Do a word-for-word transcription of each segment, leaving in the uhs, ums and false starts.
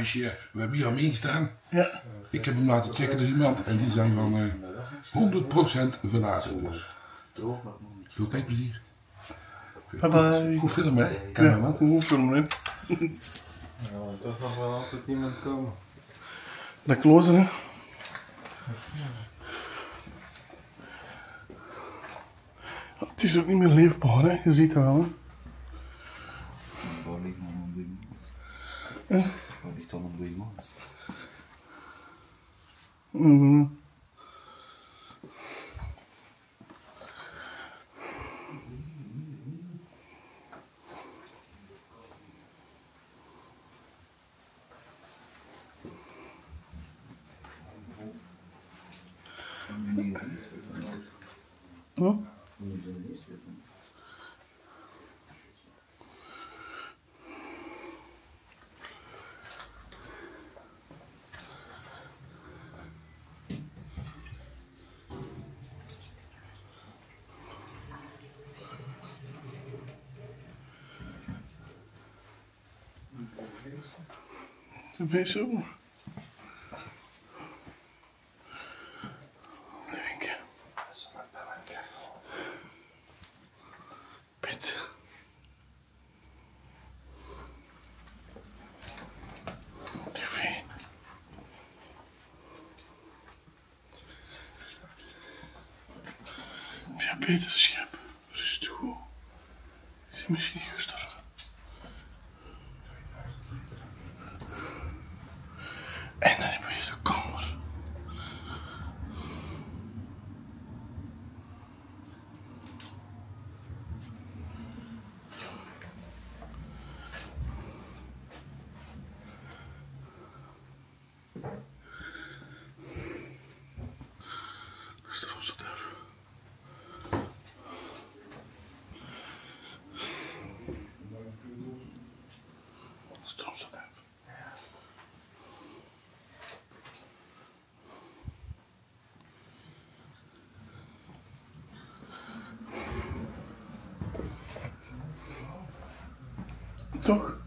meisje, we hebben hier al meegestaan. Ja. Ik heb hem laten checken door iemand en die zijn van uh, honderd procent verlaten. Dus. Veel kijkplezier. Bye bye. Goed filmen, hè? Cameraman. Ja, goed filmen, hè. Nou, er toch nog wel altijd iemand komen. Dat klozen, hè. Het is ook niet meer leefbaar, hè. Je ziet dat wel, hè. Waar ligt dan om die mans? Ja. Waar ligt dan om die mans? Mm. Huh? Dat ben je zo. Levinkje. Piet. tv. Ja, Peter, schep. Rustig goed. Is hij misschien niet gestorven? En dan hebben we hier de kamer. Dat is de Rozenduif. Dat is de Rozenduif. Toch?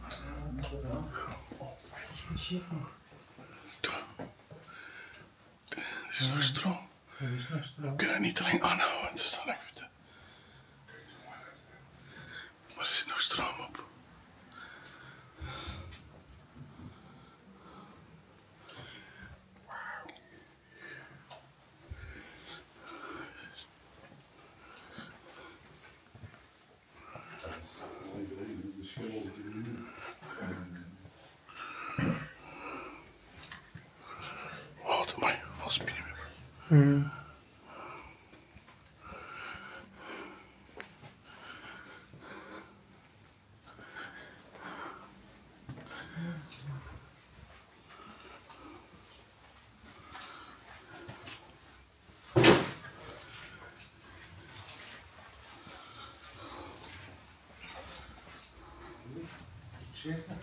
Toch? Er is nog stroom. We kunnen niet alleen aanhouden, het is dan echt goed. Maar er zit nog stroom op. Oh, doe maar, vast minimum. Mm. Zeker?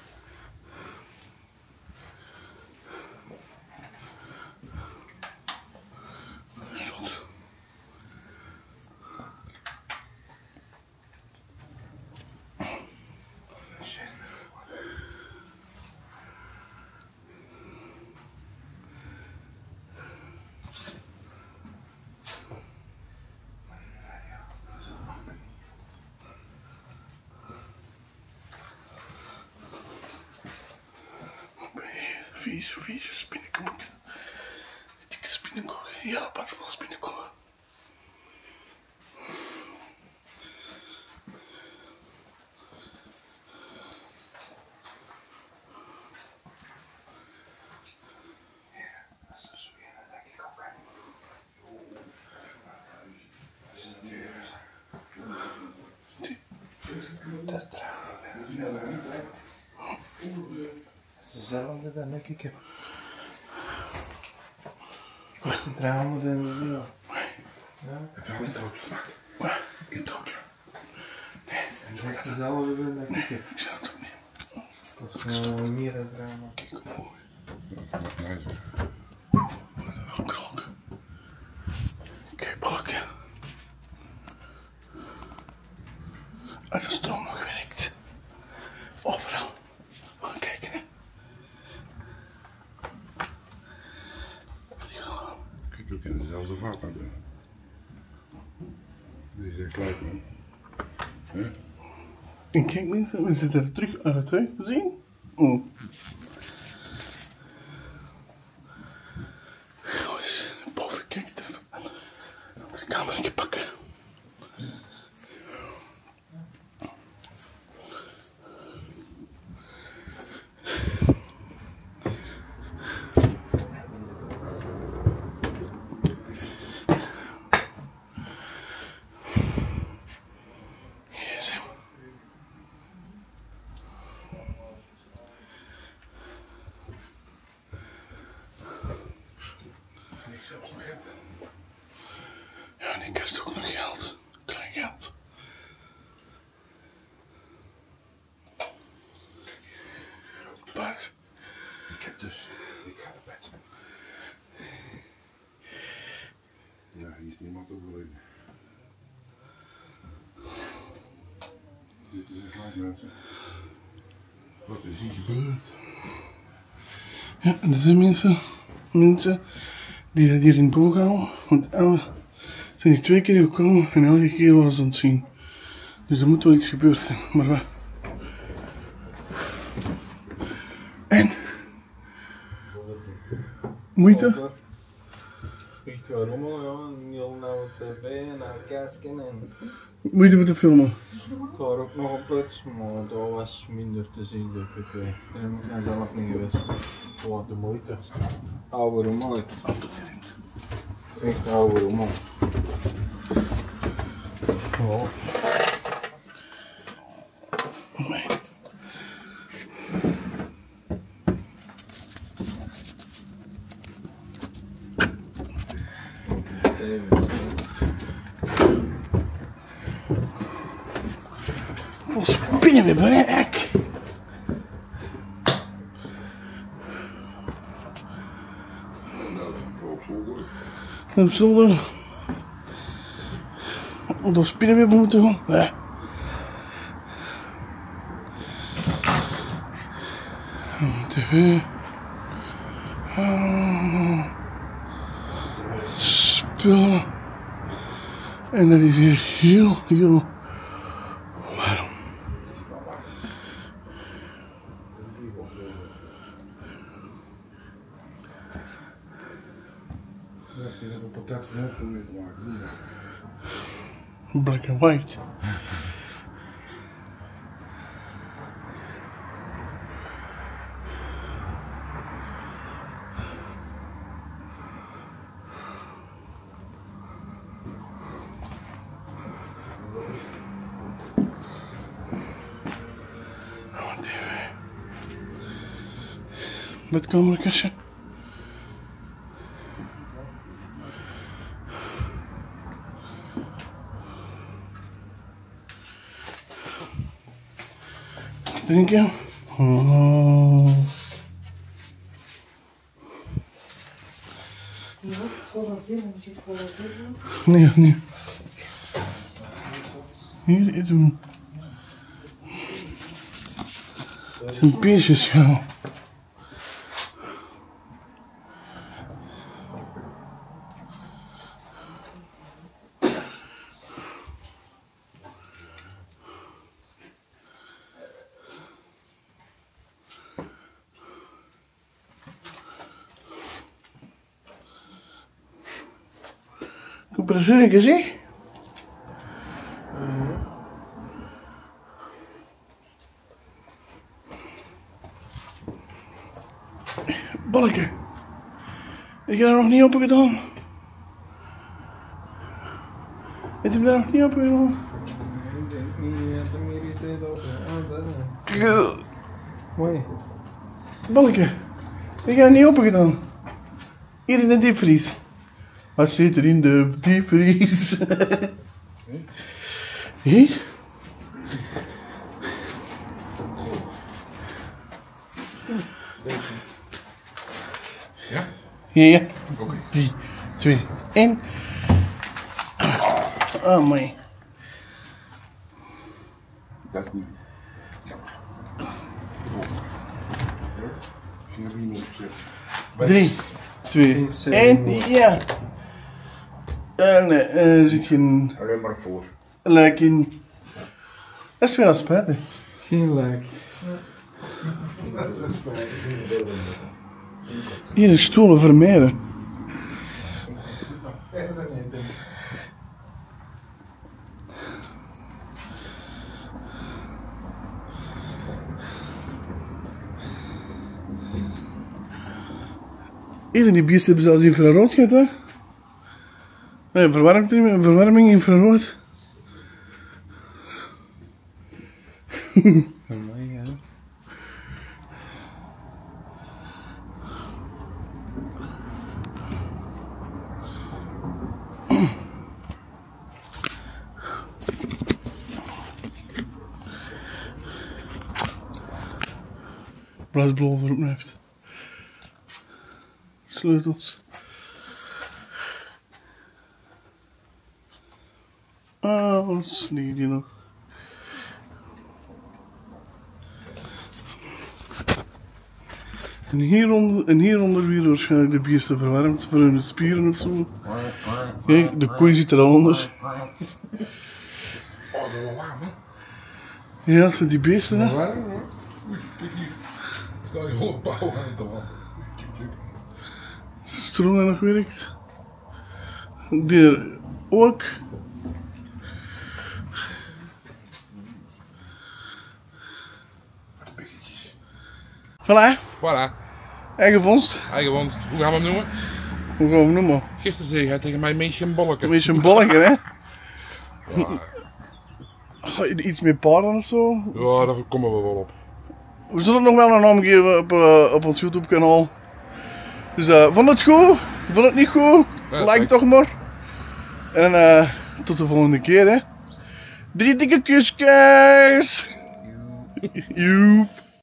Vies, vies spinnenkoek. Dikke spinnenkoek. Ja, apart van spinnenkoek. Dat is trouwens. Dat is dezelfde dan ik ik heb. Kost driehonderd en zo. Ja. Heb je al een dood gemaakt? In dood. Nee. Dat is dezelfde dan ik ik heb. Ik zou het opnemen. Kost nog meer dan driehonderd. Kijk hoe mooi. Nee, zo. Wat een krok. Kijk, balkje. Als de stroom nog werkt. Overal. We gaan kijken, hè. we kunnen zelfs de vaart naar doen. Die is echt gelijk, man. Ja? En kijk mensen, we zitten er terug uit, hè? Zien? Oh. Boven, kijk er. Een andere camera pakken. Ja, die kast ook nog geld. Klein geld. Bart. Ik heb dus, ik ga naar bed. Ja, hier is niemand overleden. Dit is echt leuk, mensen. Wat is hier gebeurd? Ja, en er zijn mensen, mensen die dat hier in boog houden. Want alle zijn hier twee keer gekomen en elke keer was ze ontzien. Dus er moet wel iets gebeurd zijn, maar wat? En? Moeite? Echt wel rommel, ja. Heel naar de tv en naar kijken en... Moeite voor te filmen. Daar ook nog op het, maar daar was minder te zien, denk ik. Daar heb ik mezelf niet geweest. Wat de moeite. Oude rommel. Echt oude rommel. Ja. Nee. Vol spinnenwebben, hè, ek. Op zolder. Door spinnenwebben moeten gaan. Nee. tv. Oh. Spullen. En dat is weer heel, heel warm. Als je een patat van hem probeert te maken, Black and white. Oh, tv. Bedkamerkastje. Drinken. Oh. Nee, nee. Hier is een... Het is een peersjeschaal. Compressor, zeg. Balken. Ik heb er nog niet open gedaan. Heb je daar nog niet open gedaan? Ik denk niet dat er meer iets tijd over. Ah, dat is Kijk, mooi. balken. Ik heb er niet open gedaan. Hier in de diepvries. Wat zit er in de diepvries? Hier? ja? Ja, ja. Oké. Okay. drie, twee, één. Oh, mooi. Dat is niet. Ja. De volgende. Geen riem opgezet. drie, twee, één. Ja. Uh, nee, er zit geen Alleen maar voor. lijk in. Dat is weer al spijtig. Geen lijk. Hier is stoelen vermijden. Hier, die beesten hebben zelfs infrarood gehad, hè? Nee, verwarming, verwarming infrarood. Amai, ja. Bladblad erop heeft. Sleutels. Ah, wat liggen die nog? En hieronder, en hieronder weer waarschijnlijk de bierste verwarmd voor hun spieren of zo. Kijk, de koei zit er al onder. Oh, dat is wel warm, hè? Ja, voor die beesten, hè. Warm, hoor. Oei, kijk hier. Stel je holle pauw aan het al. Stroom dat nog werkt. Die ook. Voor de biggetjes. Voilà, Voilà, eigen vondst. eigen wond. Hoe gaan we hem noemen? Hoe gaan we hem noemen? Gisteren zei hij tegen mij meisje en bolleke. Een beetje een bolletje, hè? Ja, Ga je er iets meer paren of zo? ja, daar komen we wel op. We zullen nog wel een naam geven op, uh, op ons YouTube kanaal. Dus uh, vond het goed? Vond het niet goed? Ja, Like thanks. toch maar. En uh, tot de volgende keer, hè. Drie dikke kusjes! Joep.